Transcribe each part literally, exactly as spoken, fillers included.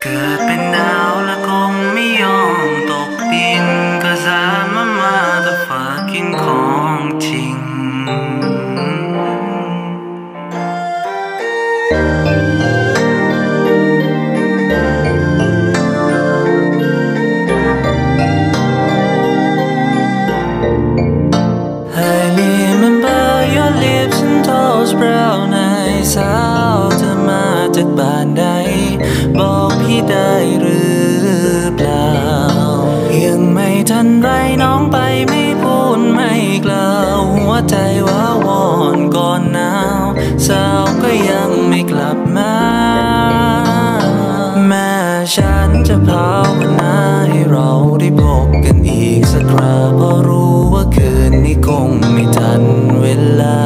กิดเป็นดาวและคงไม่ยอมตกดินก็สามารถมาแต่ฝากกินของจริงbrown eyes สาวเธอมาจากบ้านใดบอกพี่ได้หรือเปล่ายังไม่ทันไรน้องไปไม่พูดไม่กล่าวหัวใจว้าวอนก่อนหนาวสาวก็ยังไม่กลับมาแม่ฉันจะภาวนาให้เราได้พบกันอีกสักคราเพราะรู้ว่าคืนนี้คงไม่ทันเวลา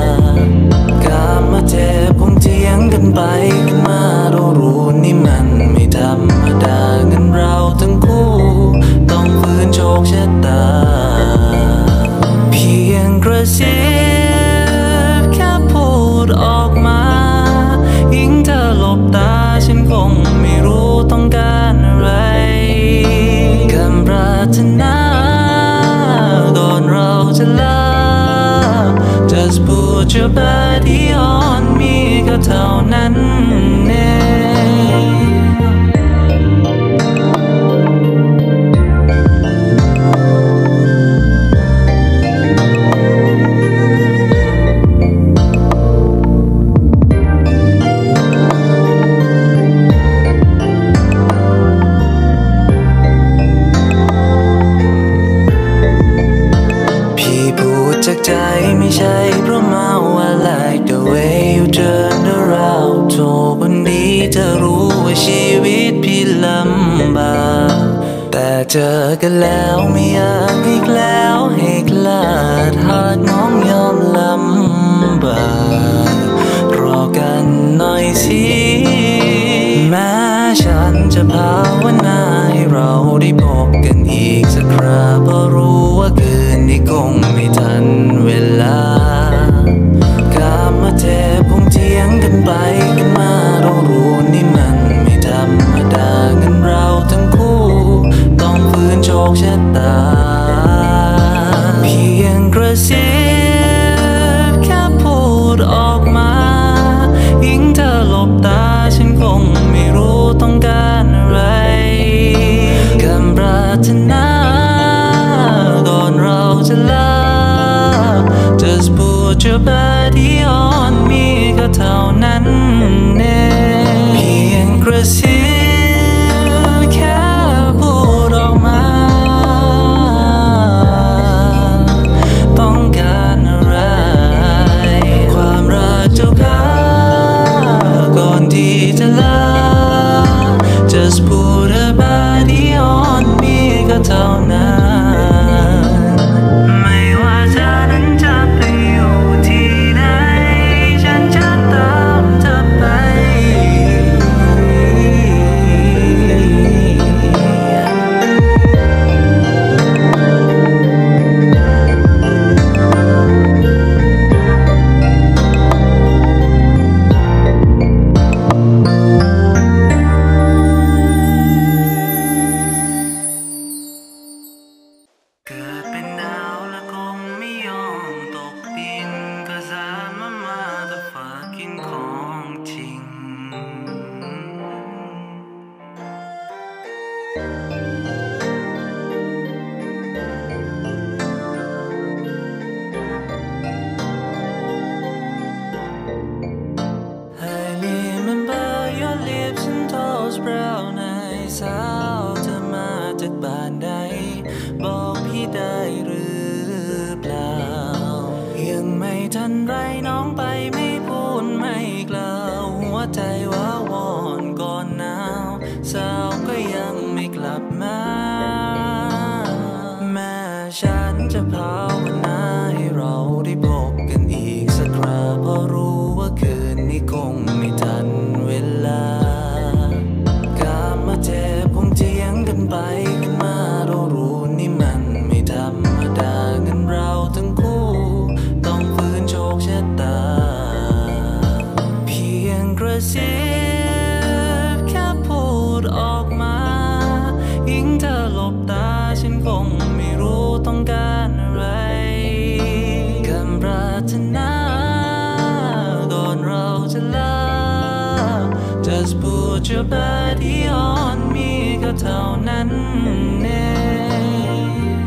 เจ็บคงเถียงกันไปกันมาเรารู้นี่มันไม่ธรรมดาเงินเราทั้งคู่ต้องฝืนโชคชะตาเพียงกระซิบแค่พูดออกมายิ่งเธอหลบตาฉันคงไม่รู้ต้องการอะไรคำปรารถนาก่อนเราจะลา Just put your body on me ก็เท่านั้นเองพี่พูดจากใจไม่ใช่เพราะเมาว่า like the way you turn around โทรวันนี้จะรู้ว่าชีวิตพี่ลำบากแต่เจอกันแล้วไม่อยากอีกแล้วให้คลาดหากน้องยอมลำบากรอกันหน่อยสิแม้ฉันจะภาวนาให้เราได้พบกันอีกสักคราเพราะรู้ว่าคืนนี้คงไม่ทันเวลากามาเจ็บคงเถียงกันไปกันมาเรารู้นี่มันไม่ธรรมดาเงินเราทั้งคู่ต้องฝืนโชคชะตาเพียงกระซิบแค่พูดออกมายิ่งเธอหลบตาฉันคงไม่รู้ต้องการอะไรคำปรารถนาก่อนเราจะลา Just put your body on me ก็เท่านั้นเองเพียงกระซิบแค่พูดออกมาต้องการอะไรความรักเจ้าค่ะก่อนที่จะลา Just put a body on me ก็เท่านั้นไม่ว่าเธอนั้นจะไปอยู่ที่ไหนฉันจะตามเธอไปเกิดเป็นดาวและคงไม่ยอมตกดินก็สามารถมาแต่ฝากกินของจริงI remember your lips and those brown eyes สาวเธอมาจากบ้านใดบอกพี่ได้หรือเปล่ายังไม่ทันไรน้องไปไม่พูดไม่กล่าวหัวใจว้าวอนก่อนหนาวสาวก็ยังไม่กลับมาแม่ฉันจะภาวนาให้เราได้พบกันอีกสักคราเพราะรู้ว่าคืนนี้คงไม่ทันเวลากามาเจ็บคงเถียงกันไปกันมาเรารู้นี่มันไม่ธรรมดาเงินเราทั้งคู่ต้องฝืนโชคชะตาเพียงกระซิบแค่พูด your body on me ก็เท่านั้นเอง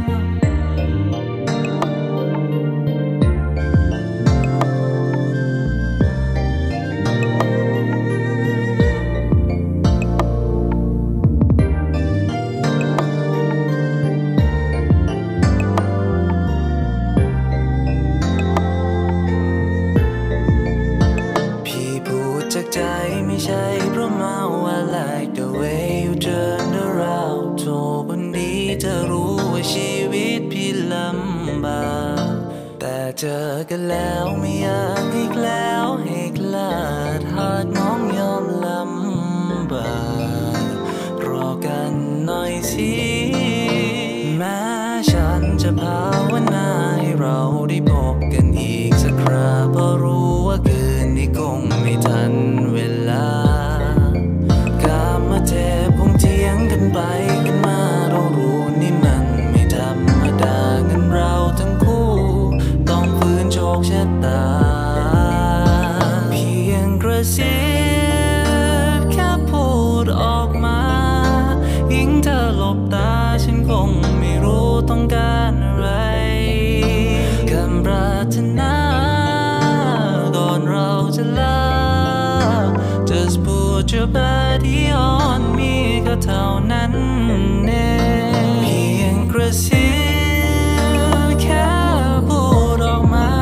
จากใจไม่ใช่เพราะเมา I like the way you turn around โทรวันนี้จะรู้ว่าชีวิตพี่ลำบากแต่เจอกันแล้วไม่อยากอีกแล้วให้คลาดหากน้องยอมลำบากรอกันหน่อยสิแม้ฉันจะภาวนาให้เราได้พบกันอีกสักคราเพราะรู้ว่าคืนนี้คงไม่ทันเวลากามาเทพคงเถียงกันไปกันมาเรารู้นี่มันไม่ธรรมดาเงินเราทั้งคู่ต้องฝืนโชคชะตาเพียงกระซิบแค่พูดออกมายิ่งเธอหลบตาฉันคงไม่รู้ต้องการอะไรคำปรารถนาก่อนเราจะลา Just put your body on me ก็เท่านั้นเองเพียงกระซิบแค่พูดออกมา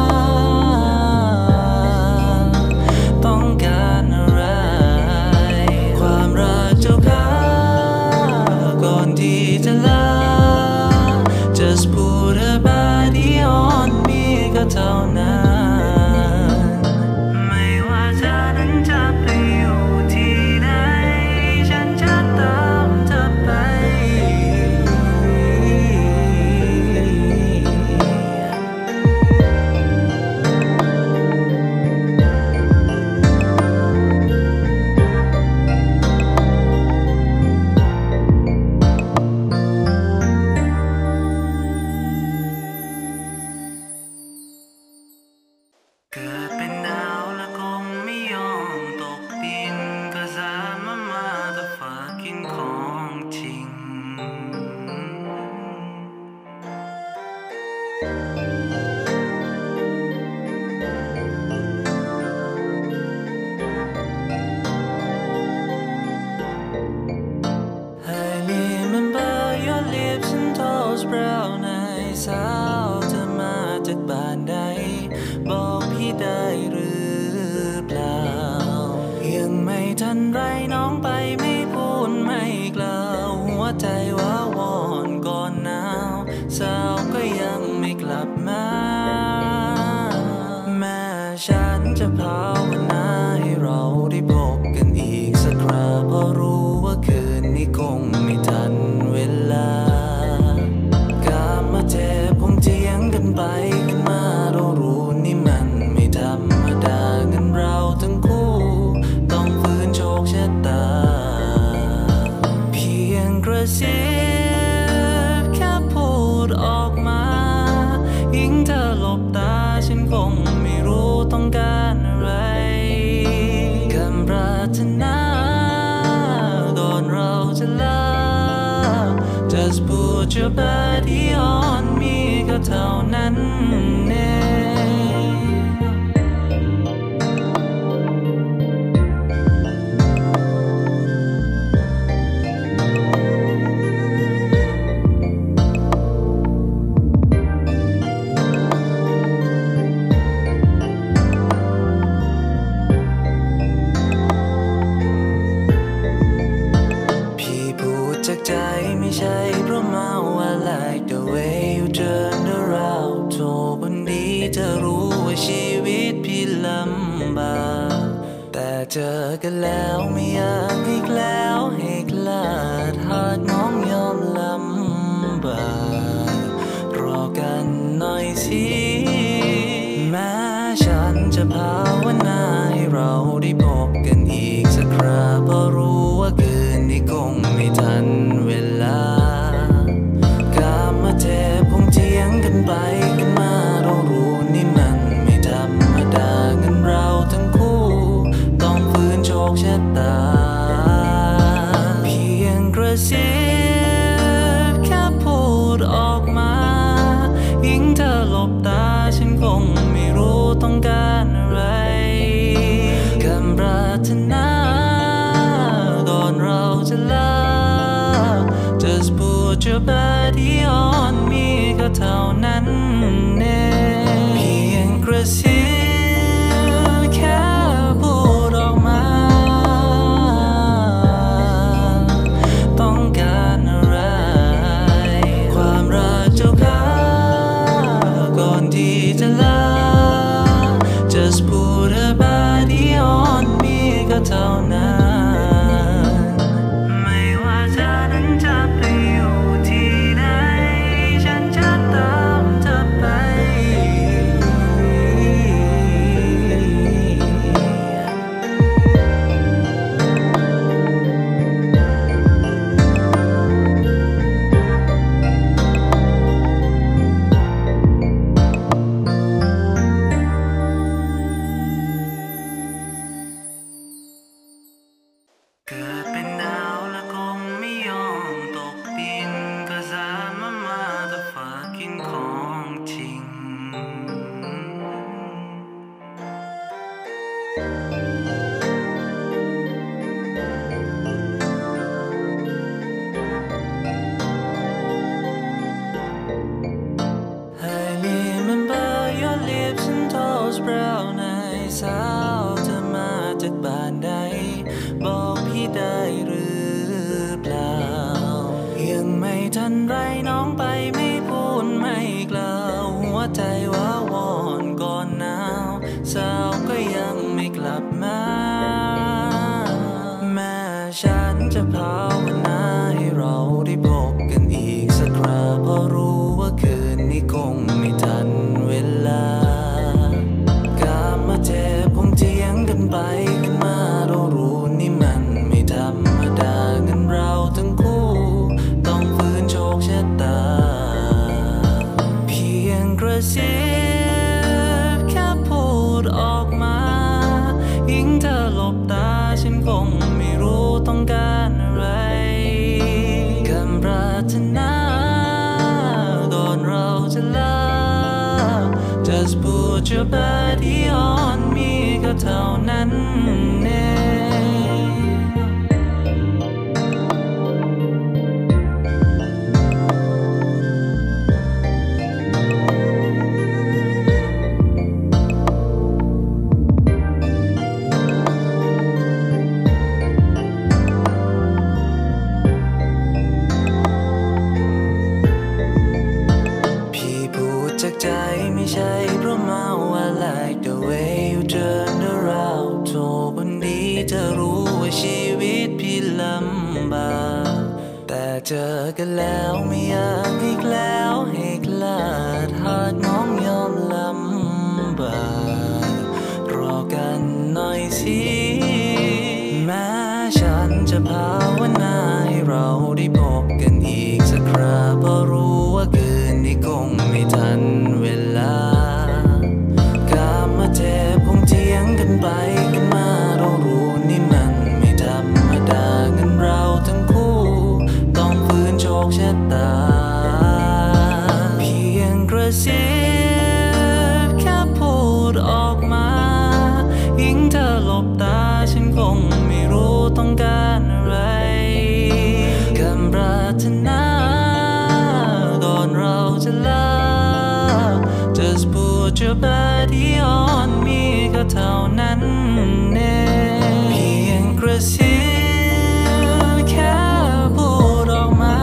ต้องการอะไรความรักเจ้าค่ะก่อนที่จะลา Just put your body on me ก็เท่านั้นไม่ว่าเธอนั้นจะไปอยู่ที่ไหนฉันจะตามเธอไปเกิดเป็นดาวและคงไม่ยอมตกดินก็สามารถมาแต่ฝากกินของจริงI remember your lips and those brown eyes สาวเธอมาจากบ้านใดบอกพี่ได้หรือเปล่ายังไม่ทันไรน้องไปไม่พูดไม่กล่าวหัวใจว้าวอนก่อนหนาวสาวก็ยังไม่กลับมาแม้ฉันจะภาวนาให้เราได้พบกันอีกสักคราเพราะรู้ว่าคืนนี้คงไม่ทันเวลากามาเทพคงเถียงกันไปกันมาเรารู้นี่มันไม่ธรรมดาเงินเราทั้งคู่ต้องฝืนโชคชะตาเพียงกระซิบแค่พูดออกมายิ่งเธอหลบตาฉันคงไม่รู้ต้องการอะไรคำปรารถนาก่อนเราจะลา Just put your body on me ก็เท่านั้นเองพี่พูดจากใจไม่ใช่เพราะเมา I like the way you turn around โทรวันนี้จะรู้ว่าชีวิตพี่ลำบากแต่เจอกันแล้วไม่อยากอีกแล้วให้คลาดหากน้องยอมลำบากรอกันหน่อยสิแม้ฉันจะภาวนาให้เราได้พบกันอีกสักคราเพราะรู้ว่าคืนนี้คงไม่ทันเวลากามาเทพคงเถียงกันไปกันมาเรารู้นี่มันไม่ธรรมดาเงินเราทั้งคู่ต้องฝืนโชคชะตาซิบแค่พูดออกมายิ่งเธอหลบตาฉันคงไม่รู้ต้องการอะไรคำปรารถนาก่อนเราจะลา Just put your body on me ก็เท่านั้นเองเพียงกระซิบแค่พูดออกมาต้องการอะไรความรักเจ้าค่ะก่อนที่จะลา Just put a body on me ก็เท่านั้นไม่ว่าเธอนั้นจะไปอยู่ที่ไหนฉันจะตามเธอไปเกิดเป็นดาวและคงไม่ยอมตกดินก็สามารถมาแต่ฝากกินของจริงI remember your lips and toes brown eyes สาวเธอมาจากบ้านใดบอกพี่ได้หรือเปล่ายังไม่ทันไรน้องไปไม่พูดไม่กล่าวหัวใจว้าวอนก่อนหนาวสาวก็ยังไม่กลับมาแม่ฉันจะภาวนาให้เราได้พบกันอีกสักคราเพราะรู้ว่าคืนนี้คงไม่ทันเวลากามาเจ็บคงเถียงกันไปกันมาเรารู้นี่มันไม่ธรรมดาเงินเราทั้งคู่ต้องฝืนโชคชะตาเพียงกระซิบแค่พูดออกมายิ่งเธอหลบตาฉันคงไม่รู้ต้องการอะไรคำปรารถนาก่อนเราจะลา Just put your body on me ก็เท่านั้นเองพี่พูดจากใจไม่ใช่เพราะเมา I like the way you turn around โทรวันนี้จะรู้ว่าชีวิตพี่ลำบากแต่เจอกันแล้วไม่อยากอีกแล้วให้คลาดหากน้องยอมลำบากรอกันหน่อยสิแม้ฉันจะภาวนาให้เราได้พบกันอีกสักคราเพราะรู้ว่าคืนนี้คงไม่ทันเวลากามาเจ็บคงเถียงกันไปกันมาเรารู้นี่มันไม่ธรรมดาเงินเราทั้งคู่ต้องฝืนโชคชะตาเพียงกระซิบแค่พูดออกมายิ่งเธอหลบตาฉันคงไม่รู้ต้องการอะไรคำปรารถนาก่อนเราจะลา Just put your body on me ก็เท่านั้นเองเพียงกระซิบแค่พูดออกมา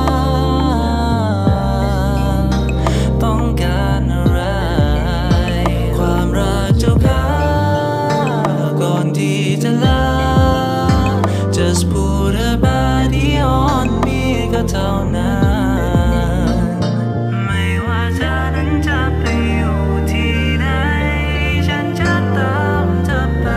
ต้องการอะไรความรักเจ้าค่ะก่อนที่จะลา Just put a body on me ก็เท่านั้นไม่ว่าเธอนั้นจะไปอยู่ที่ไหนฉันจะตามเธอไป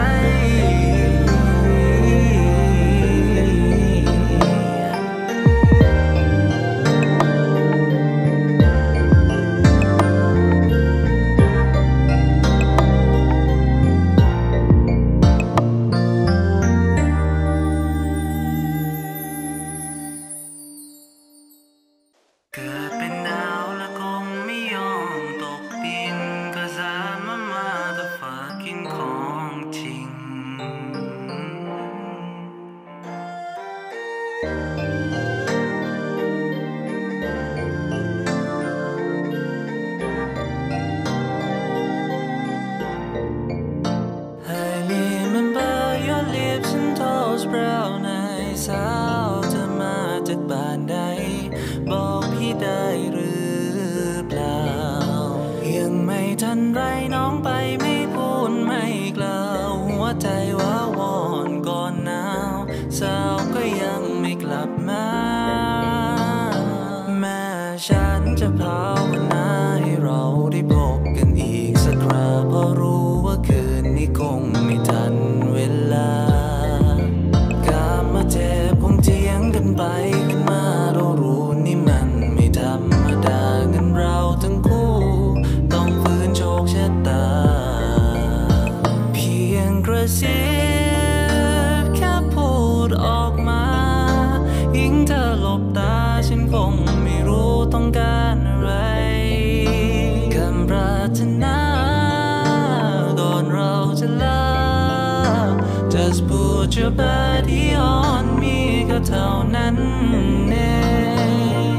าวเธอมาจากบ้านใดบอกพี่ได้หรือเปล่ายังไม่ทันไรน้องไปไม่พูดไม่กล่าวหัวใจว้าวอนก่อนหนาวสาวก็ยังไม่กลับมาแม่ฉันจะภาวนาให้เราได้พบกันอีกสักคราเพราะรู้ว่าคืนนี้คงไม่ทันเวลากามาเจ็บคงเถียงกันไปกันมาเรารู้นี่มันไม่ธรรมดาเงินเราทั้งคู่ต้องฝืนโชคชะตาเพียงกระซิบแค่พูดออกมายิ่งเธอหลบตาฉันคงไม่รู้ต้องการอะไรคำปรารถนาก่อนเราจะลา Just put your body on me ก็เท่านั้นเอง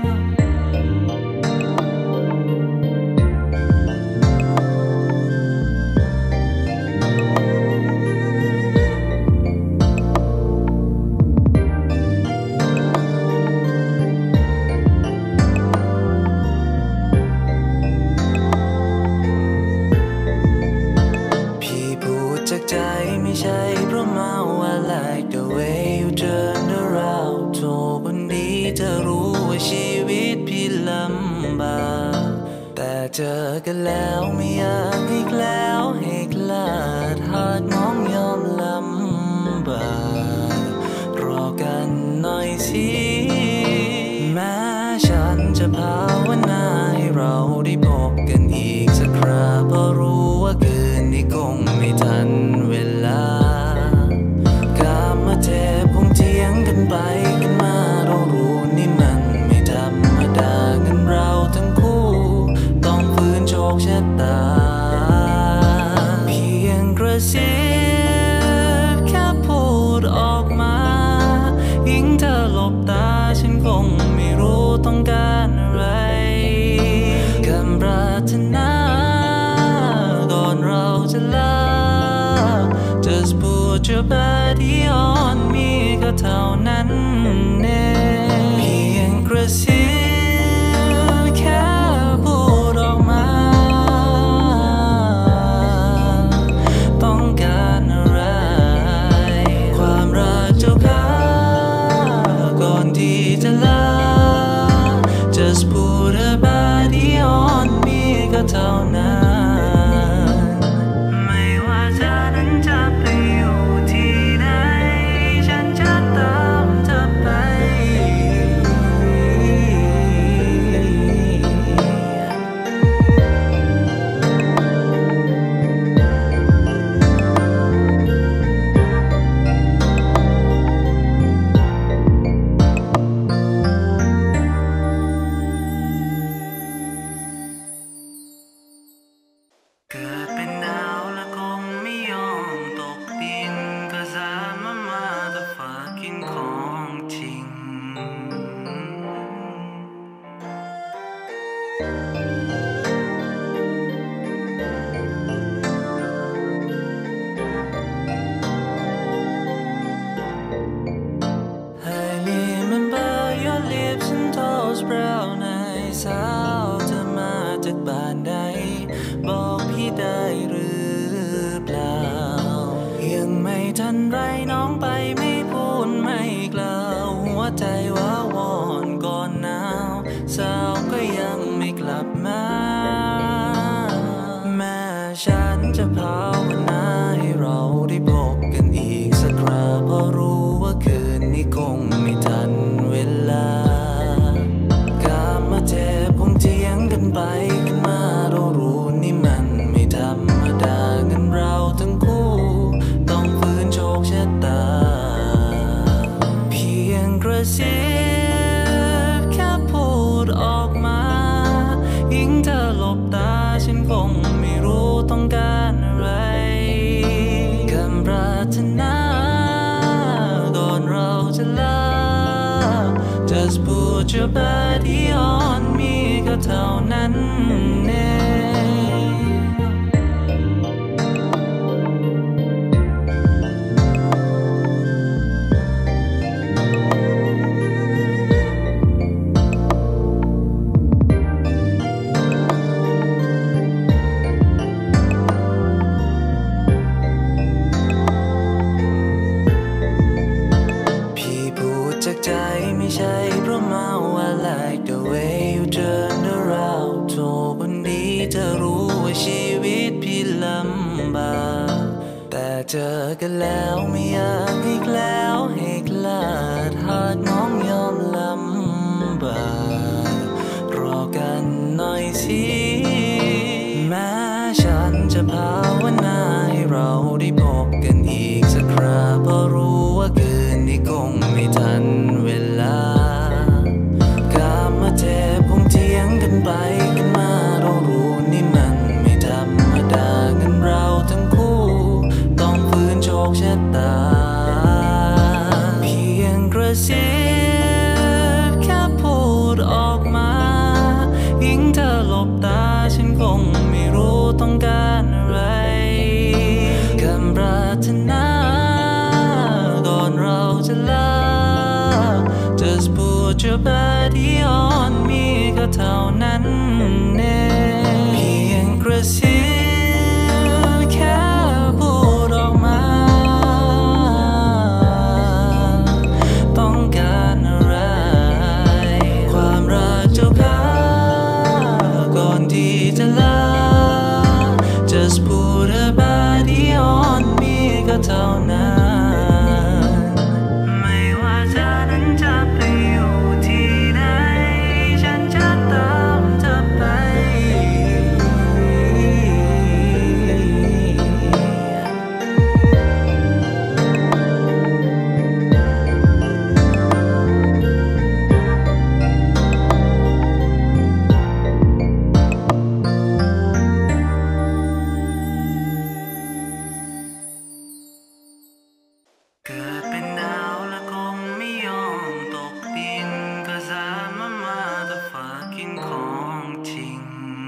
จากใจไม่ใช่เพราะเมา I like the way you turn around โทรวันนี้จะรู้ว่าชีวิตพี่ลำบากแต่เจอกันแล้วไม่อยากให้แล้วให้คลาดหากน้องยอมลำบากรอกันหน่อยสิแม้ฉันจะภาวนาให้เราได้พบกันอีกสักคราเพราะรู้ว่าคืนนี้คงไม่ทันเวลากามาเจ็บคงเถียงกันไปกันมาเรารู้นี่มันไม่ธรรมดาเงินเราทั้งคู่ต้องฝืนโชคชะตาเพียงกระซิบแค่พูดออกมายิ่งเธอหลบตาฉันคงไม่รู้ต้องการอะไรคำปรารถนาก่อนเราจะลา Just put your body on me ก็เท่านั้นเองเพียงกระซิบแค่พูดออกมาต้องการอะไรความรักเจ้าค่ะก่อนที่จะลา Just put a body on me ก็เท่านั้นไม่ว่าเธอนั้นจะไปอยู่ที่ไหนฉันจะตามเธอไปเกิดเป็นดาวและคงไม่ยอมตกดินก็สามารถมาแต่ฝากกินของจริงI remember your lips and those brown eyes สาวเธอมาจากบ้านใดบอกพี่ได้หรือเปล่ายังไม่ทันไรน้องไปไม่พูดไม่กล่าวหัวใจว้าวอนก่อนหนาวสาวก็ยังไม่กลับมาแม่ฉันจะภาวนาให้เราได้พบกันอีกสักคราเพราะรู้ว่าคืนนี้คงไม่ทันเวลากามาเจ็บคงเถียงกันไปกันมาเรารู้นี่มันไม่ธรรมดาเงินเราทั้งคู่ต้องฝืนโชคชะตาเพียงกระซิบแค่พูดออกมายิ่งเธอหลบตาฉันคงไม่รู้ต้องการอะไรคำปรารถนาก่อนเราจะลา Just put your body on me ก็เท่านั้นเองใจไม่ใช่เพราะเมา I like the way you turn around โทรคนดีจะรู้ว่าชีวิตพี่ลำบากแต่เจอกันแล้วไม่อยากอีกแล้วให้คลาดหากน้องยอมลำบากรอกันหน่อยสิแม้ฉันจะภาวนาให้เราได้พบกันอีกสักคราเพราะรู้ว่าคืนนี้คงไม่ทันเวลากามาเจ็บคงเถียงกันไปกันมาเรารู้นี่มันไม่ธรรมดางั้นเราทั้งคู่ต้องฝืนโชคชะตาเพียงกระซิบแค่พูดออกมายิ่งเธอหลบตาฉันคงไม่รู้ต้องการอะไรคำปรารถนาก่อนเราจะลา Just put your body on me ก็เท่านั้นเองเพียงกระซิบแค่พูดออกมาต้องการอะไรความรักเจ้าค่ะก่อนที่จะลา Just put a body on me ก็เท่านั้นไม่ว่าเธอนั้นจะไปอยู่ที่ไหนฉันจะตามเธอไปเกิดเป็นดาวและคงไม่ยอมตกดินก็สามารถมาแต่ฝากกินของจริง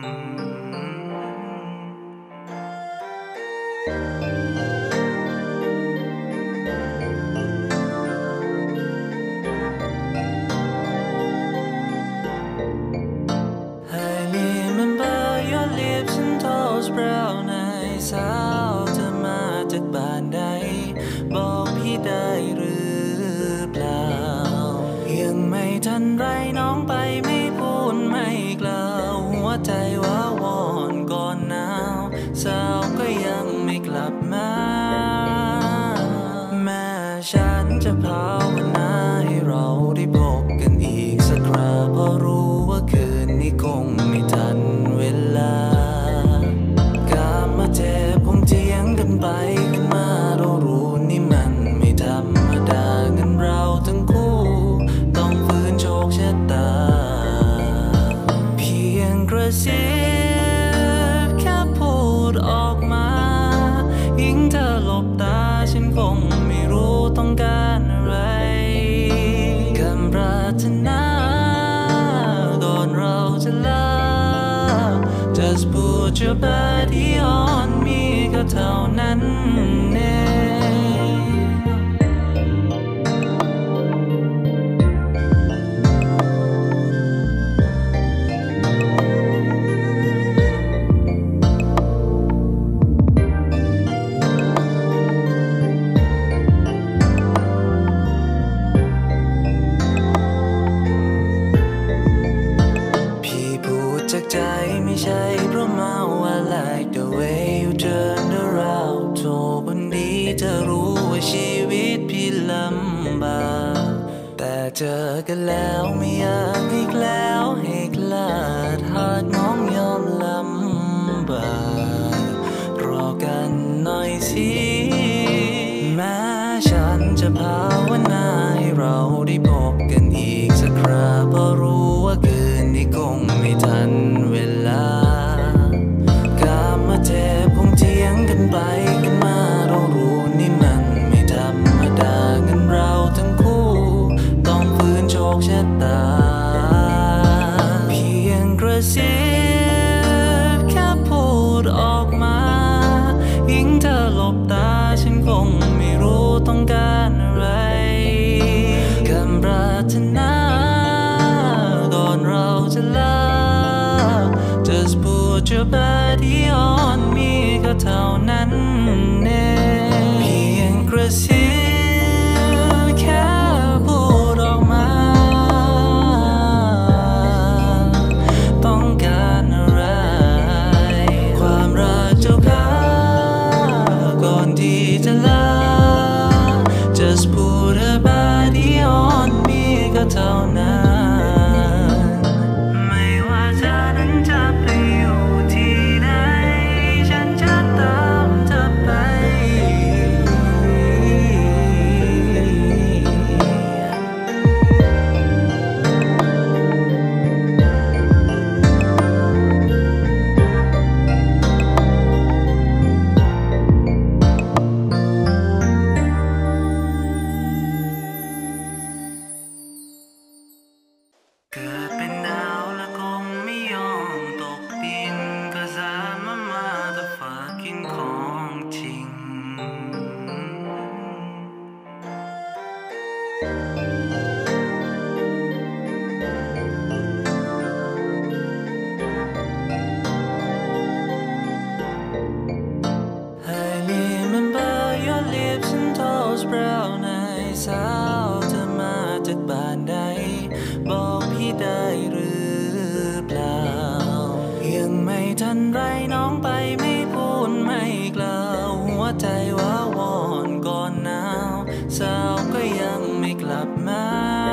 I remember your lips and toes brown eyes สาวเธอมาจากบ้านใดบอกพี่ได้หรือเปล่ายังไม่ทันไรน้องไปไม่พูดไม่กล่าวหัวใจว้าวอนก่อนหนาวสาวก็ยังไม่กลับมาแม้ฉันจะภาวนาให้เราได้พบกันอีกสักคราเพราะรู้ว่าคืนนี้คงไม่ทันเวลากามาเจ็บคงเถียงกันไปกันมาเรารู้นี่มันไม่ธรรมดางั้นเราทั้งคู่ต้องฝืนโชคชะตาเพียงกระซิบแค่พูดออกมายิ่งเธอหลบตาฉันคงไม่รู้ต้องการอะไรคำปรารถนาก่อนเราจะลา Just put your body on me ก็เท่านั้นเองพี่พูดจากใจไม่ใช่เพราะเมา I like the way you turn around โทรคนดีจะรู้ว่าชีวิตพี่ลำบากแต่เจอกันแล้วไม่อยากอีกแล้วให้คลาดหากน้องยอมลำบากรอกันหน่อยสิแม้ฉันจะภาวนาให้เราได้พบกันอีกสักคราเพราะรู้ว่าคืนนี้คงไม่ทันเวลากามาเจ็บคงเถียงกันไปกันมาเรารู้นี่มันไม่ธรรมดางั้นเราทั้งคู่ต้องฝืนโชคชะตาเพียงกระซิบแค่พูดออกมายิ่งเธอหลบตาฉันคงไม่รู้ต้องการอะไรคำปรารถนาก่อนเราจะลา Just put your body on me ก็เท่านั้นเองเพียงกระซิบแค่พูดออกมาเท่านั้นไม่ว่าเธอนั้นจะไปอยู่ที่ไหนฉันจะตามเธอไปเกิดเป็นดาวและคงไม่ยอมตกดินก็สามารถมาแต่ฝากกินของจริงI remember your lips and toes brown eyes สาวเธอมาจากบ้านใดบอกพี่ได้หรือเปล่ายังไม่ทันไรน้องไปไม่พูดไม่กล่าวหัวใจว้าวอนก่อนหนาวสาวก็ยังไม่กลับมา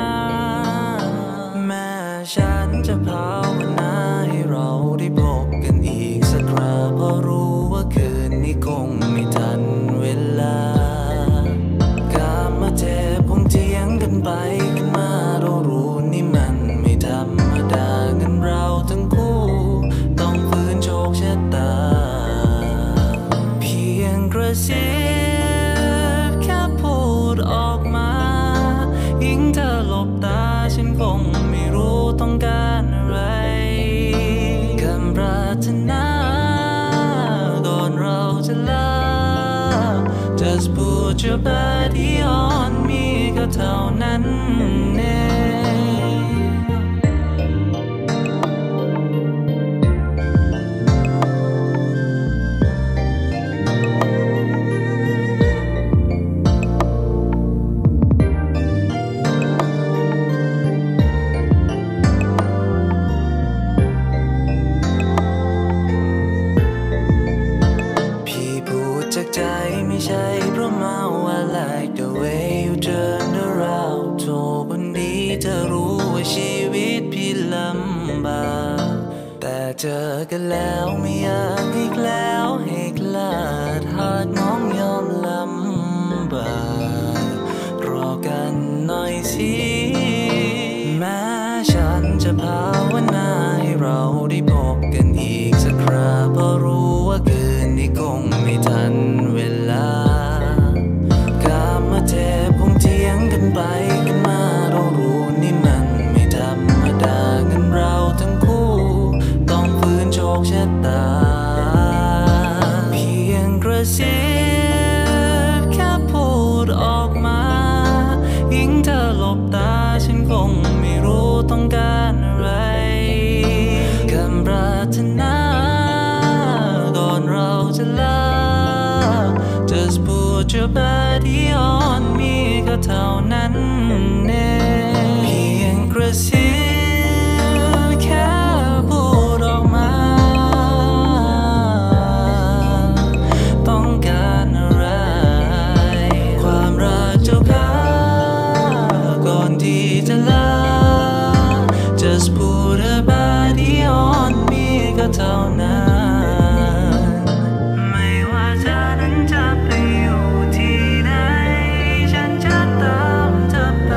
แม่ฉันจะภาวนาให้เราได้พบกันอีกสักคราเพราะรู้ว่าคืนนี้คงไม่ทันเวลากามาเจ็บคงเถียงกันไปกันมาเรารู้นี่มันไม่ธรรมดาเงินเราทั้งคู่ต้องฝืนโชคชะตาเพียงกระซิบแค่พูดออกมายิ่งเธอหลบตาฉันคงไม่รู้ต้องการอะไรคำปรารถนาก่อนเราจะลา Just put your body on me ก็เท่านั้นเองพี่พูดจากใจไม่ใช่เพราะเมา I like the way you turn around โทรวันนี้เธอรู้ว่าชีวิตพี่ลำบากแต่เจอกันแล้วไม่อยากอีกแล้วให้คลาดหากน้องยอมลำบากรอกันหน่อยสิแม้ฉันจะภาวนาให้เราได้พบกันอีกสักคราเพราะรู้ว่าคืนนี้คงไม่ทันเวลากามาเจ็บคงเถียงกันไปกันมาเรารู้นี่มันไม่ธรรมดาเงินเราทั้งคู่ต้องฝืนโชคชะตาเพียงกระซิบแค่พูดออกมายิ่งเธอหลบตาฉันคงไม่รู้ต้องการอะไรคำปรารถนาก่อนเราจะลา Just put your body on me ก็เท่านั้นเองเพียงกระซิบแค่พูดออกมาต้องการอะไรความรักเจ้าค่ะก่อนที่จะลา Just put a body on me ก็เท่านั้นไม่ว่าเธอนั้นจะไปอยู่ที่ไหนฉันจะตามเธอไป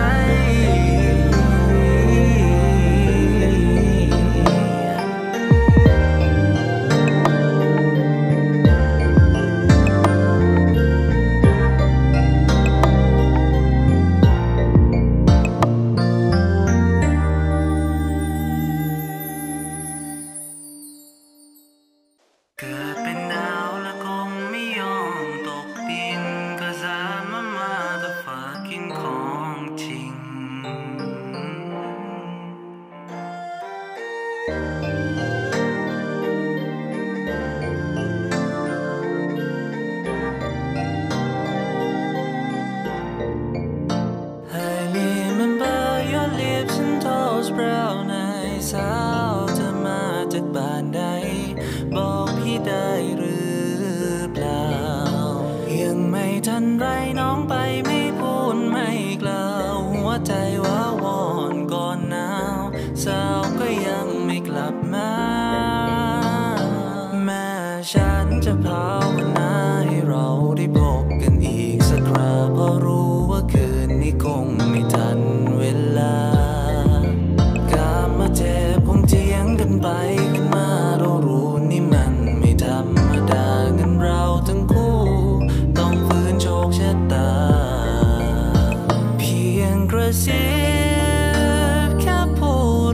เกิดเป็นดาวและคงไม่ยอมตกดินก็สามารถมาแต่ฝากกินของจริงI remember your lips and toes brown eyes สาวเธอมาจากบ้านใดบอกพี่ได้หรือเปล่ายังไม่ทันไรน้องไปไม่พูดไม่กล่าวหัวใจว้าวอน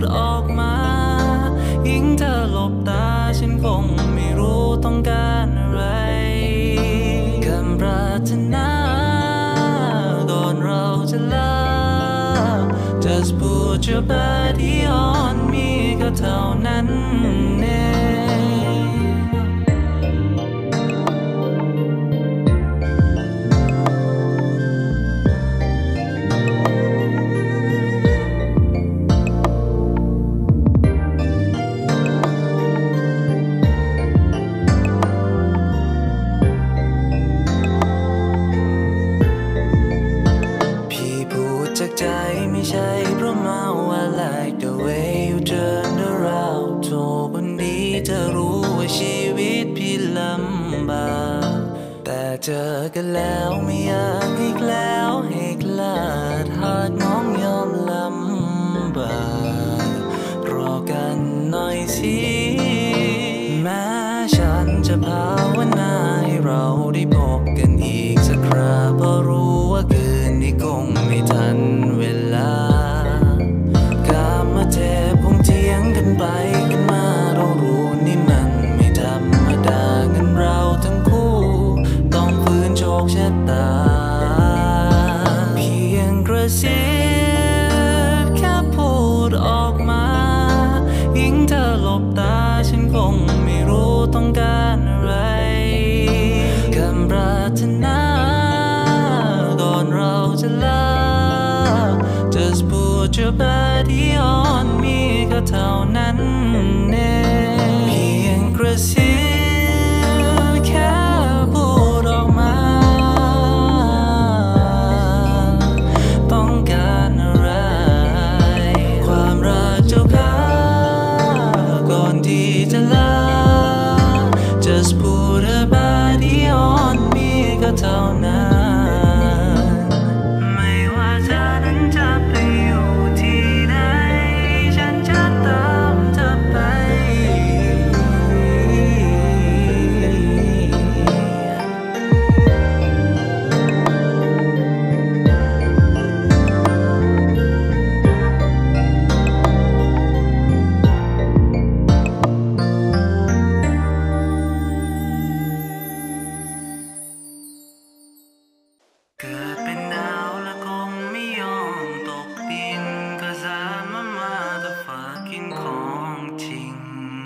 ดออกมายิ่งเธอหลบตาฉันคงไม่รู้ต้องการอะไรคำปรารถนาก่อนเราจะลา Just put your body on me ก็เท่านั้นเองจากใจไม่ใช่เพราะเมา I like the way you turn around โทรวันนี้จะรู้ว่าชีวิตพี่ลำบากแต่เจอกันแล้วไม่อยากให้แล้วให้คลาดหากน้องยอมลำบากรอกันหน่อยสิแม้ฉันจะภาวนาให้เราได้พบกันอีกสักคราเพราะรู้ว่าคืนนี้คงไม่ทันเวลากามาเทพงเถียงกันไปกันมาเรารู้นี่มันไม่ธรรมดาเงินเราทั้งคู่ต้องฝืนโชคชะตาเพียงกระซิบแค่พูดออกมายิ่งเธอหลบตาฉันคงไม่รู้ต้องการอะไรคำปรารถนาก่อนเราจะลา Just put your body on me ก็เท่านั้นเองเพียงกระซิบแค่พูดออกมาต้องการอะไรความรักเจ้าค่ะก่อนที่จะลา Just put a body on me ก็เท่านั้นไม่ว่าเธอนั้นจะไปอยู่ที่ไหนฉันจะตามเธอไปเกิดเป็นดาวและคงไม่ยอมตกดินก็สามารถมาแต่ฝากกินของจริง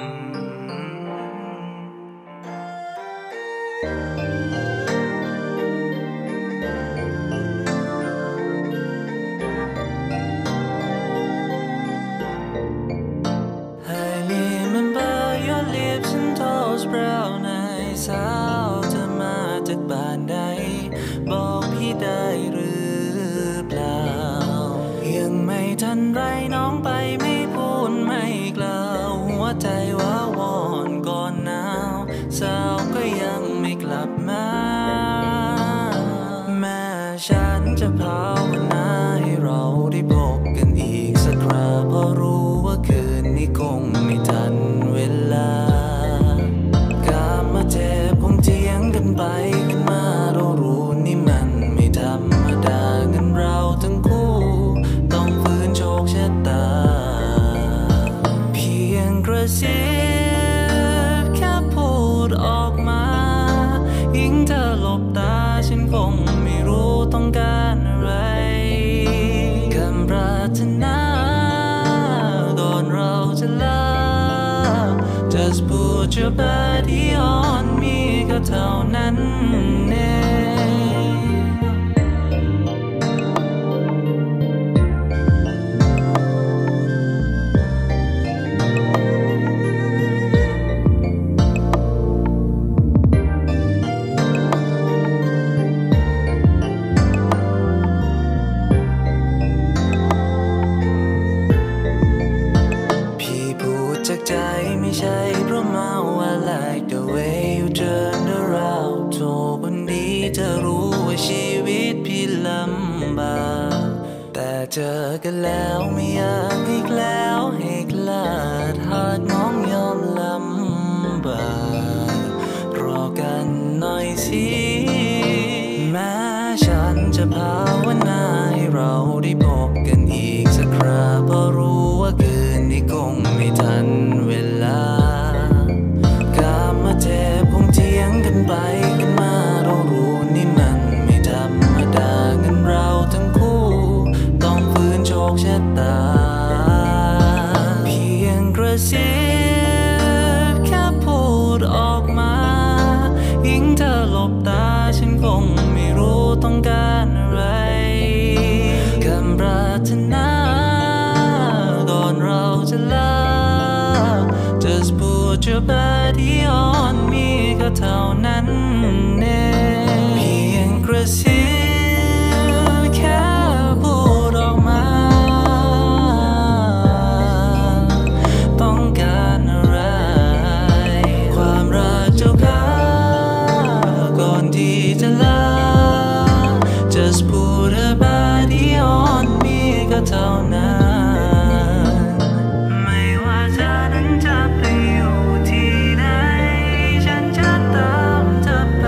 I remember your lips and toes brown eyes สาวเธอมาจากบ้านใดบอกพี่ได้หรือเปล่ายังไม่ทันไรน้องไปไม่พูดไม่กล่าวหัวใจว้าวอนก่อนหนาวสาวก็ยังไม่กลับมาแม้ฉันจะภาวนาให้เราได้พบกันอีกสักคราเพราะรู้ว่าคืนนี้คงไม่ทันเวลากามาเทพงเถียงกันไปกันมาเรารู้นี่มันไม่ธรรมดาเงินเราทั้งคู่ต้องฝืนโชคชะตาเพียงกระซิบแค่พูดออกมายิ่งเธอหลบตาฉันคงไม่รู้ต้องการอะไรคำปรารถนาก่อนเราจะลา Just put your body on me ก็เท่านั้นเองพี่พูดจากใจไม่ใช่เพราะเมา I like the way you turn around โทรวันนี้จะรู้ว่าชีวิตพี่ลำบากแต่เจอกันแล้วไม่อยากให้แล้วให้คลาดหากน้องยอมลำบากรอกันหน่อยสิแม้ฉันจะภาวนาให้เราได้พบกันอีกสักคราเพราะรู้ว่าคืนนี้ะตาเพียงกระซิบแค่พูดออกมายิ่งเธอหลบตาฉันคงไม่รู้ต้องการอะไรคำปรารถนาก่อนเราจะลา Just put your body on me ก็เท่านั้นเองเพียงกระซิบแค่พูดออกมาต้องการอะไรความรักเจ้าค่ะก่อนที่จะลา Just put a body on me ก็เท่านั้นไม่ว่าเธอนั้นจะไปอยู่ที่ไหนฉันจะตามเธอไป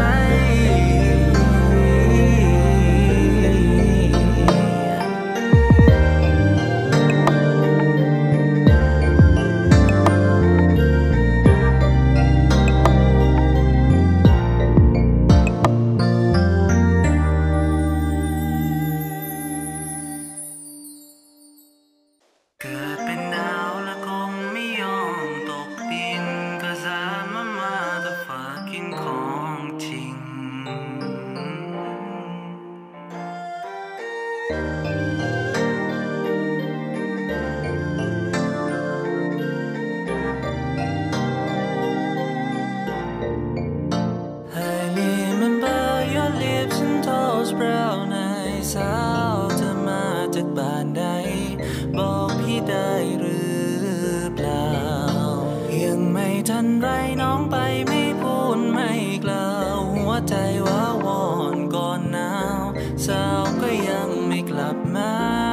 เกิดเป็นดาวและคงไม่ยอมตกดินก็สามารถมาแต่ฝากกินของจริงI remember your lips and toes brown eyes สาวเธอมาจากบ้านใดบอกพี่ได้หรือเปล่ายังไม่ทันไรน้องไปไม่พูดไม่กล่าวหัวใจว้าวอนก่อนหนาวสาวก็ยังไม่กลับมา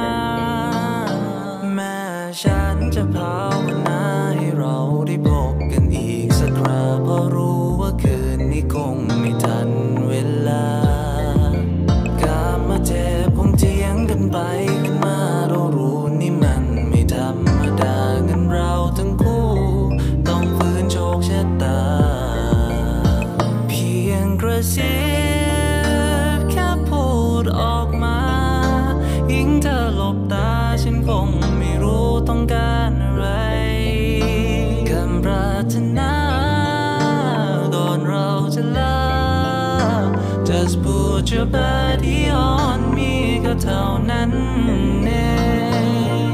แม่ฉันจะภาวนาให้เราได้พบกันอีกสักคราเพราะรู้ว่าคืนนี้คงไม่ทันเวลากามาเจ็บคงเถียงกันไปกันมาเรารู้นี่มันไม่ธรรมดาเงินเราทั้งคู่ต้องฝืนโชคชะตาเพียงกระซิบแค่พูดออกมายิ่งเธอหลบตาฉันคงไม่รู้ต้องการอะไรคำปรารถนาก่อนเราจะลา Just put your body on me ก็เท่านั้นเอง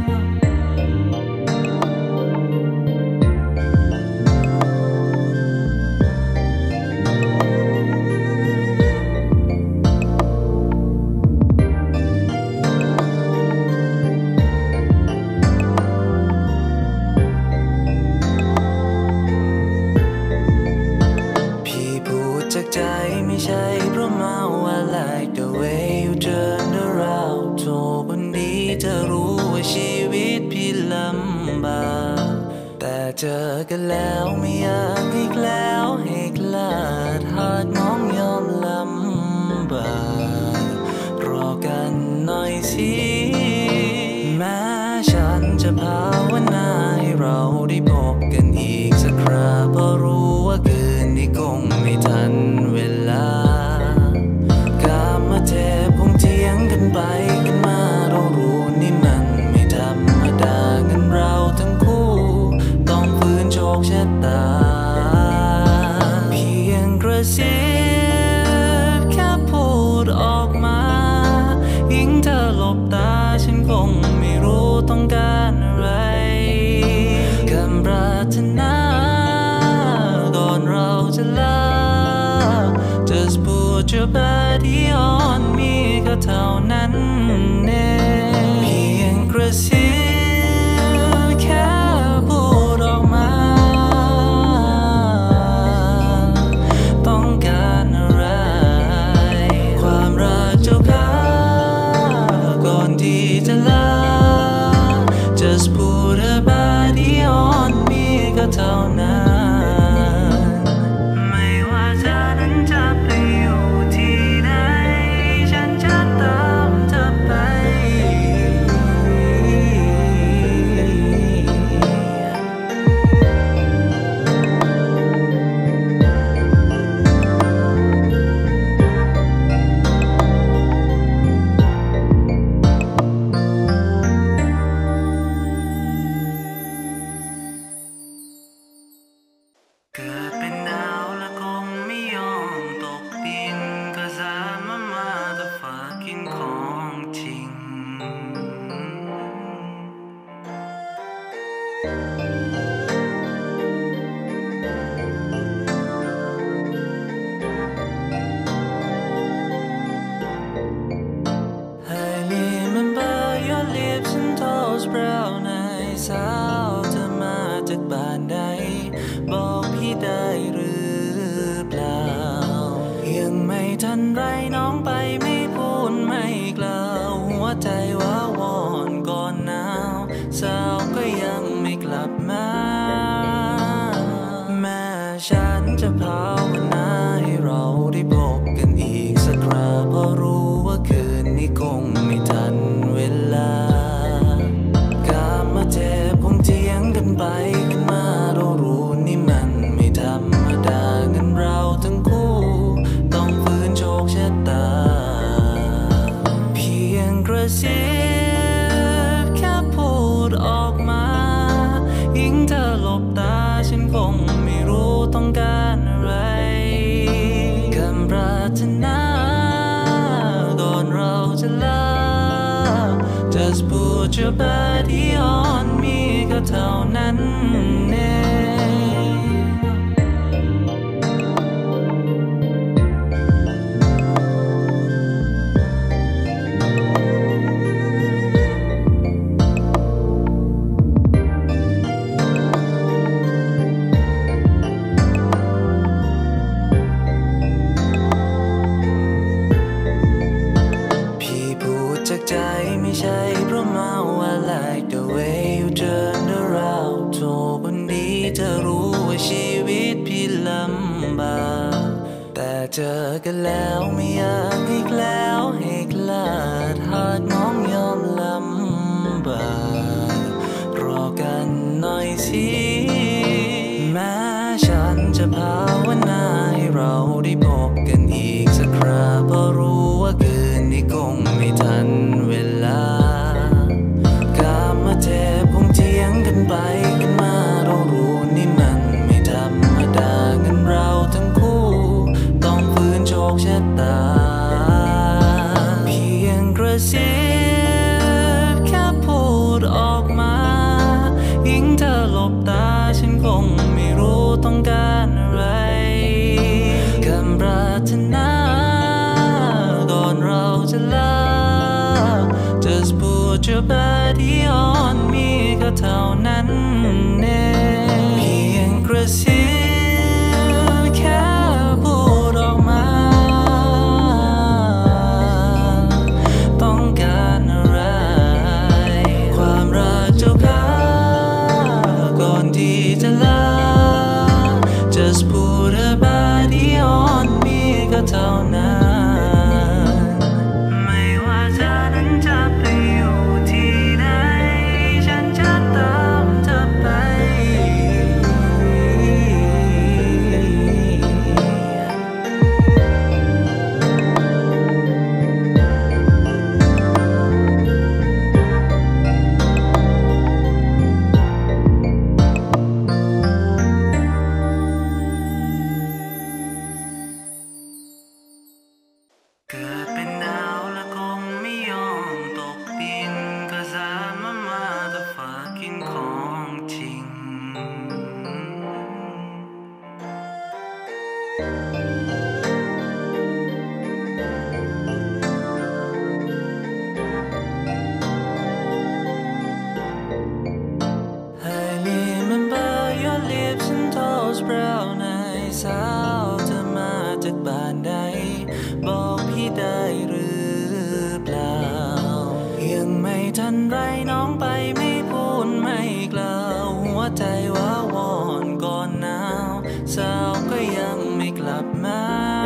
พี่พูดจากใจไม่ใช่เพราะเมา I like the way you turn around โทรวันนี้จะรู้ว่าชีวิตพี่ลำบากแต่เจอกันแล้วไม่อยากอีกแล้วให้คลาดหากน้องยอมลำบากรอกันหน่อยสิแม้ฉันจะภาวนาให้เราได้พบกันอีกสักคราเพราะรู้ว่าคืนนี้คงไม่ทันเวลากามาเจ็บคงเถียงกันไปกันมาเรารู้นี่มันไม่ธรรมดาเงินเราทั้งคู่ต้องฝืนโชคชะตาเพียงกระซิบแค่พูดออกมายิ่งเธอหลบตาฉันคงไม่รู้ต้องการอะไรคำปรารถนาก่อนเราจะลา Just put your body on me ก็เท่านั้นเองเพียงกระซิบแค่พูดออกมาต้องการอะไรความรักเจ้าค่ะก่อนที่จะลา Just put a body on me ก็เท่านั้นไม่ว่าเธอนั้นจะไปอยู่ที่ไหนฉันจะตามเธอไป brown eyes สาวเธอมาจากบ้านใดบอกพี่ได้หรือเปล่ายังไม่ทันไรน้องไปไม่พูดไม่กล่าวหัวใจว้าวอนก่อนหนาวสาวก็ยังไม่กลับมาแม่ฉันจะภาวนาให้เราได้พบกันอีกสักคราเพราะรู้ว่าคืนนี้คงไม่ทันเวลากามาเจ็บคงเถียงกันไปกันมาเรารู้นี่มันไม่ธรรมดาเงินเราทั้งคู่ต้องฝืนโชคชะตาเพียงกระซิบแค่พูดออกมายิ่งเธอหลบตาฉันคงไม่รู้ต้องการอะไรคำปรารถนาก่อนเราจะลา Just put your body on me ก็เท่านั้นเองจากใจไม่ใช่เพราะเมา I like the way you turn around โทรวันนี้เธอรู้ว่าชีวิตพี่ลำบากแต่เจอกันแล้วไม่อยากอีกแล้วให้คลาดหากน้องยอมลำบากรอกันหน่อยสิแม้ฉันจะภาวนาให้เราได้พบกันอีกสักคราเพราะรู้ว่าคืนนี้คงไม่ทันเวลากามาเจ็บคงเถียงกันไปกันมาเรารู้นี่มันไม่ธรรมดาเงินเราทั้งคู่ต้องฝืนโชคชะตาเพียงกระซิบแค่พูดออกมายิ่งเธอหลบตาฉันคงไม่รู้ต้องการอะไรคำปรารถนาก่อนเราจะลา Just put your body on me ก็เท่านั้นเองเพียงกระซิบแค่พูดออกมาต้องการอะไรความรักเจ้าค่ะก่อนที่จะลา Just put a body on me ก็เท่านั้นไม่ว่าเธอนั้นจะไปอยู่ที่ไหนฉันจะตามเธอไปเกิดเป็นดาวและคงไม่ยอมตกดินก็สามารถมาแต่ฝากกินของจริงI remember your lips and those brown eyes สาวเธอมาจากบ้านใดบอกพี่ได้หรือเปล่ายังไม่ทันไรน้องไปไม่พูดไม่กล่าวหัวใจว้าวอนก่อนหนาวสาวก็ยังไม่กลับมา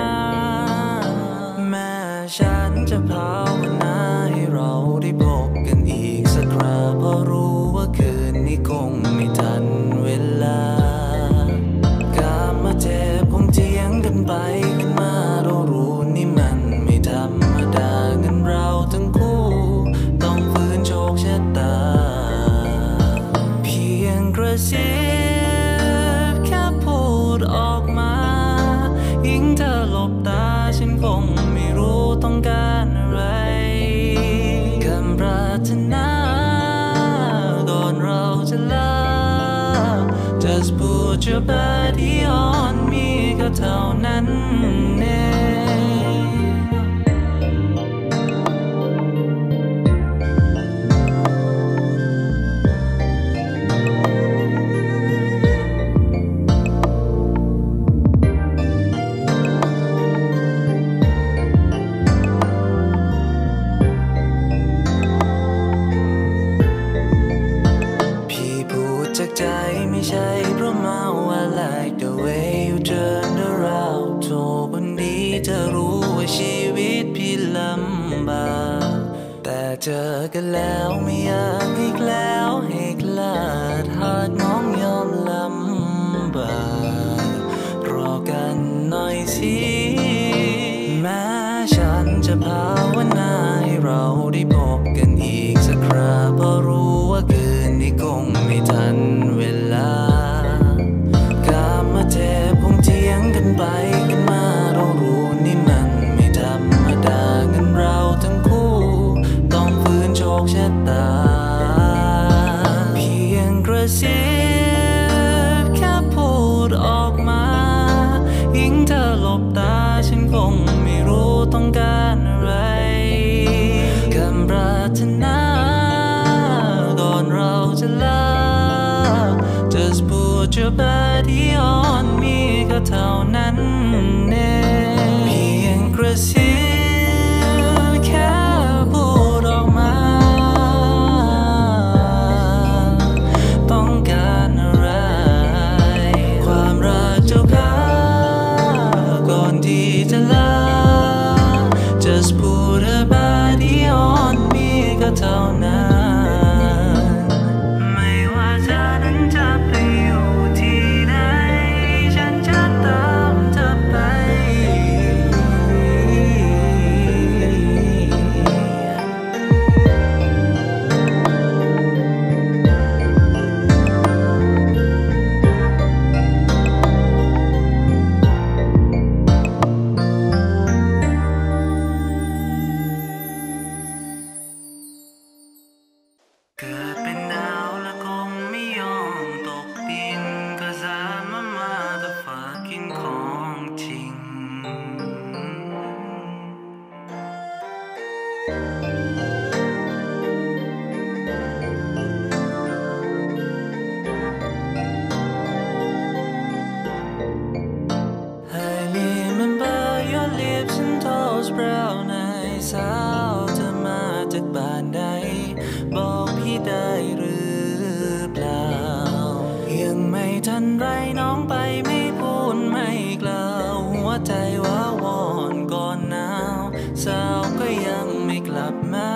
แม่ฉันจะภาวนาให้เราได้พบกันอีกสักคราเพราะรู้ว่าคืนนี้คงไม่ทันเวลากามาเจ็บคงเถียงกันไปกันมาเรารู้นี่มันไม่ธรรมดาเงินเราทั้งคู่ต้องฝืนโชคชะตาเพียงกระซิบแค่พูดออกมายิ่งเธอหลบตาฉันคงไม่รู้ต้องการอะไรคำปรารถนาก่อนเราจะลา Just put your body on me ก็เท่านั้นเองใช่เพราะเมา I like the way you turn around โทรวันนี้จะรู้ว่าชีวิตพี่ลำบากแต่เจอกันแล้วไม่อยากอีกแล้วให้คลาดหากน้องยอมลำบากรอกันหน่อยสิแม้ฉันจะภาวนาให้เราได้พบกันอีกสักคราเพราะรู้ว่าคืนนี้คงไม่ทันเวลากามาเจ็บคงเถียงกันไปกันมาเรารู้นี่มันไม่ธรรมดาเงินเราทั้งคู่ต้องฝืนโชคชะตาเพียงกระซิบแค่พูดออกมายิ่งเธอหลบตาฉันคงไม่รู้ต้องการอะไรคำปรารถนาก่อนเราจะลา Just put your body on me ก็เท่านั้นเองเพียงกระซิบแค่พูดออกมาต้องการอะไรความรักเจ้าค่ะก่อนที่จะลา Just put a body on me ก็เท่านั้นไม่ว่าเธอนั้นจะไปอยู่ที่ไหนฉันจะตามเธอไปเกิดเป็นดาวและคงไม่ยอมตกดินก็สามารถมาแต่ฝากกินของจริงI remember your lips and toes brown eyes สาวเธอมาจากบ้านใดบอกพี่ได้หรือเปล่ายังไม่ทันไรน้องไปไม่พูดไม่กล่าวหัวใจว้าวอนก่อนหนาวสาวก็ยังไม่กลับมา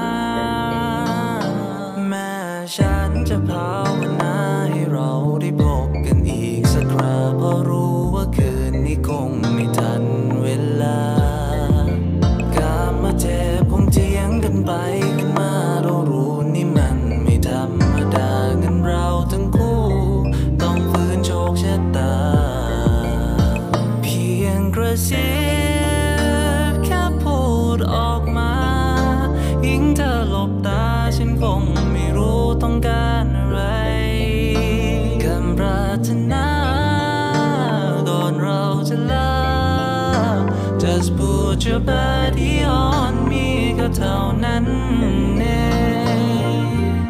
แม้ฉันจะภาวนาให้เราได้พบกันอีกสักคราเพราะรู้ว่าคืนนี้คงไม่ทันเวลากามาเจ็บคงเถียงกันไปกันมาเรารู้นี่มันไม่ธรรมดาเงินเราทั้งคู่ต้องฝืนโชคชะตาเพียงกระซิบแค่พูดออกมายิ่งเธอหลบตาฉันคงไม่รู้ต้องการอะไรคำปรารถนาก่อนเราจะลา Just put your body on me ก็เท่านั้นเอง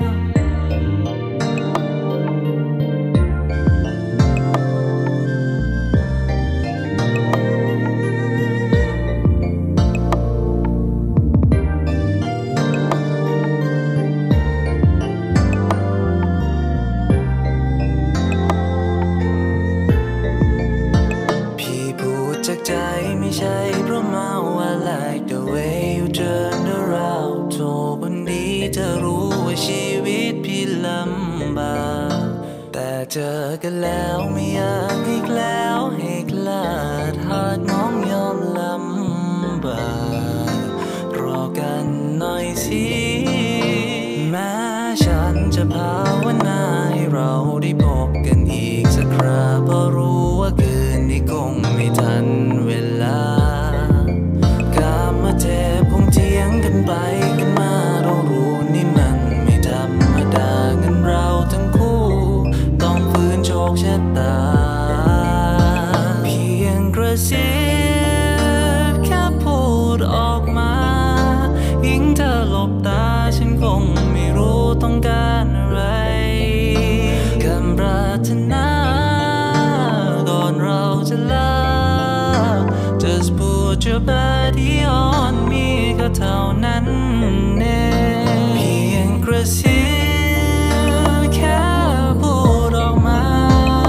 พี่พูดจากใจไม่ใช่เพราะเมา I like the way you turn around โทรวันนี้จะรู้ว่าชีวิตพี่ลำบากแต่เจอกันแล้วไม่อยากอีกแล้วให้คลาดหากน้องยอมลำบากรอกันหน่อยสิแม้ฉันจะภาวนาให้เราได้พบกันอีกสักคราเพราะรู้ว่าคืนนี้คงไม่ทันเวลากามาเจ็บคงเถียงกันไปกันมาเรารู้นี่มันไม่ธรรมดาเงินเราทั้งคู่ต้องฝืนโชคชะตาเพียงกระซิบแค่พูดออกมายิ่งเธอหลบตาฉันคงไม่รู้ต้องการอะไรคำปรารถนาก่อนเราจะลา Just put your body on me ก็เท่านั้นเองเพียงกระซิบแค่พูดออกมา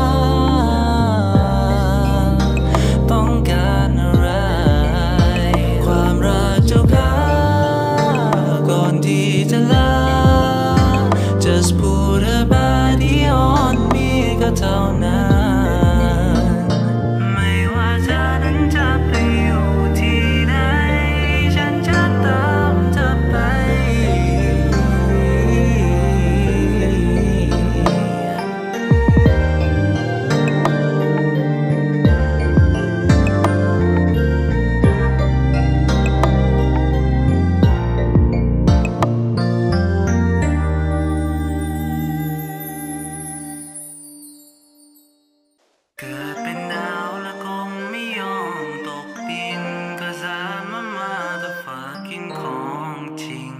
put a body on me ก็เท่านั้นไม่ว่าเธอนั้นจะไปอยู่ที่ไหนฉันจะตามเธอไปเกิดเป็นดาวและคงไม่ยอมตกดินก็สามารถมาแต่ฝากกินของจริง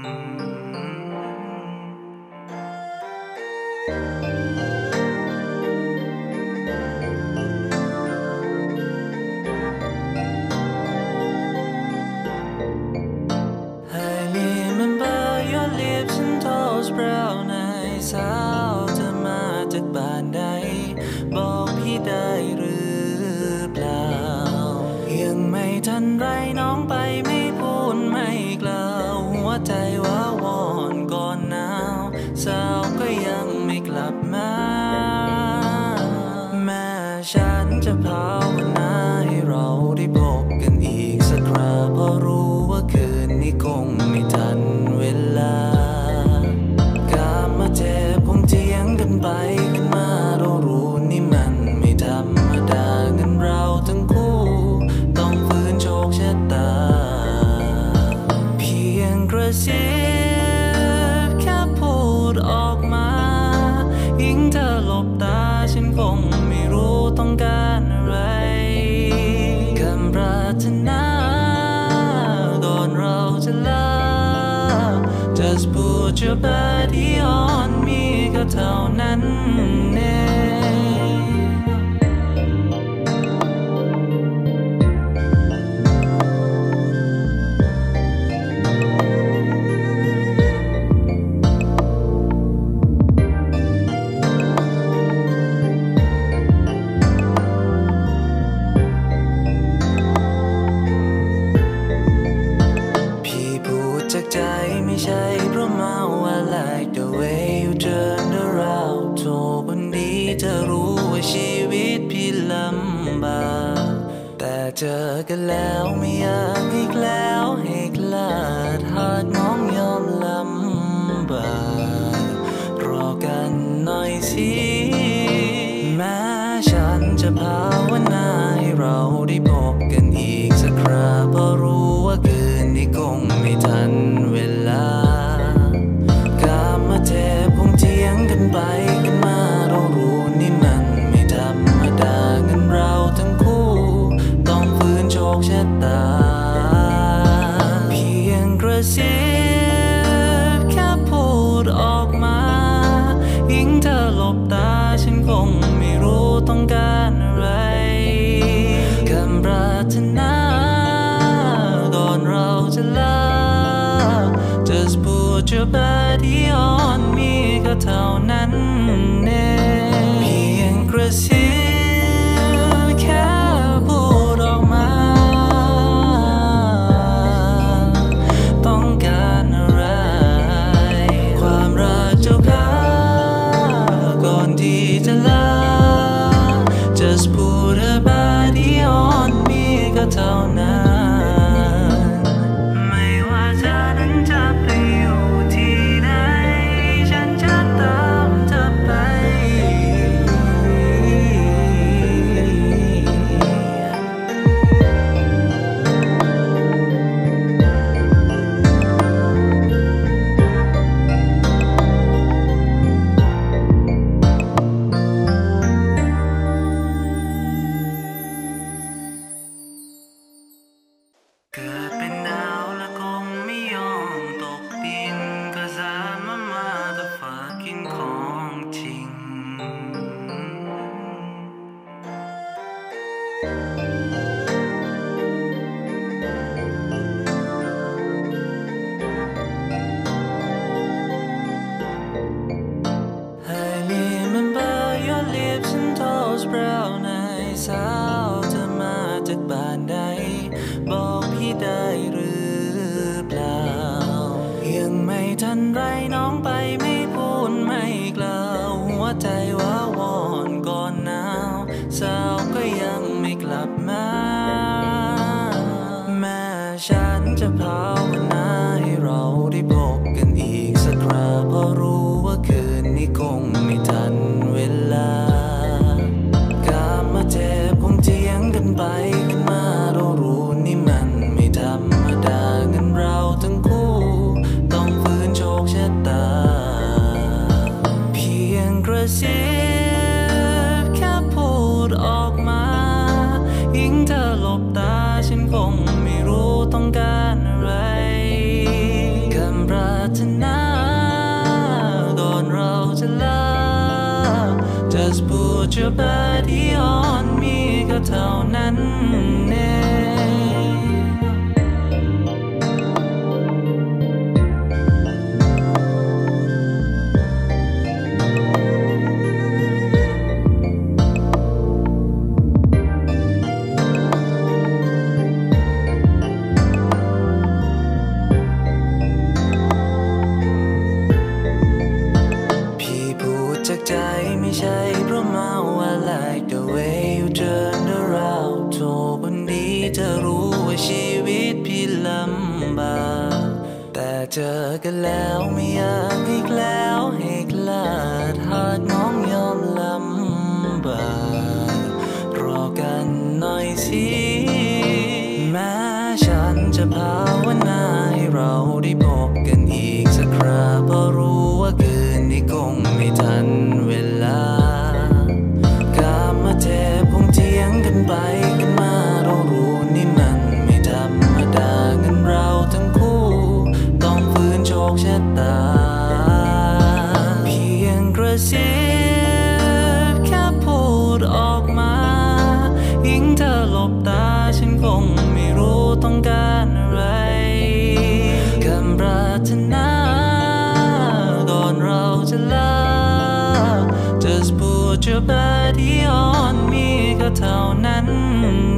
I remember your lips and toes brown eyes สาวเธอมาจากบ้านใดบอกพี่ได้หรือเปล่ายังไม่ทันไรน้องไปไม่พูดไม่กล่าวหัวใจว้าวอนก่อนหนาวสาวก็ยังไม่กลับมาแม่ฉันจะภาวนาให้เราได้พบกันอีกสักคราเพราะรู้ว่าคืนนี้คงไม่ทันเวลากามาเจ็บคงเถียงกันไปกันมาเรารู้นี่มันไม่ธรรมดาเงินเราทั้งคู่ต้องฝืนโชคชะตาเพียงกระซิบแค่พูดออกมายิ่งเธอหลบตาฉันคงไม่รู้ต้องการอะไรคำปรารถนาก่อนเราจะลา Just put your body on me ก็เท่านั้นเองพี่พูดจากใจไม่ใช่เพราะเมา I like the way you turn around โทรวันนี้จะรู้ว่าชีวิตพี่ลำบากแต่เจอกันแล้วไม่อยากให้แล้วให้คลาดหากน้องยอมลำบากรอกันหน่อยสิแม้ฉันจะภาวนาให้เราได้พบกันอีกสักคราเพราะรู้ว่าคืนนี้คงไม่ทันเวลากามาเจ็บคงเถียงกันไปกันมาเรารู้นี่มันไม่ธรรมดาเงินเราทั้งคู่ต้องฝืนโชคชะตาเพียงกระซิบแค่พูดออกมายิ่งเธอหลบตาฉันคงไม่รู้ต้องการอะไรคำปรารถนาก่อนเราจะลา Just put your body on me ก็เท่านั้นเองเพียงกระซิบแค่พูดออกมาต้องการอะไรความรักเจ้าค่ะก่อนที่จะลา Just put a body on me ก็เท่านั้นไม่ว่าเธอนั้นจะไปอยู่ที่ไหนฉันจะตามเธอไปเกิดเป็นดาวและคงไม่ยอมตกดินก็สามารถมาแต่ฝากกินของจริงI remember your lips and toes brown eyes สาวเธอมาจากบ้านใดบอกพี่ได้หรือเปล่ายังไม่ทันไรน้องไปไม่พูดไม่ซิบแค่พูดออกมายิ่งเธอหลบตาฉันคงไม่รู้ต้องการอะไรคำปรารถนาก่อนเราจะลา Just put your body on me ก็เท่านั้นเองจากใจไม่ใช่เพราะเมา I like the way you turn around โทรคนดีจะรู้ว่าชีวิตพี่ลำบากแต่เจอกันแล้วไม่อยากอีกแล้วให้คลาดหากน้องยอมลำบากรอกันหน่อยสิแม้ฉันจะภาวนาให้เราได้พบกันอีกสักคราเพราะรู้ว่าคืนนี้คงไม่ทันเวลากามาเทพคงเถียงกันไปกันมาเรารู้นี่มันไม่ธรรมดางั้นเราทั้งคู่ต้องฝืนโชคชะตาเพียงกระซิบแค่พูดออกมายิ่งเธอหลบตาฉันคงไม่รู้ต้องการอะไรคำปรารถนาก่อนเราจะลา Just put your body on me ก็เท่านั้น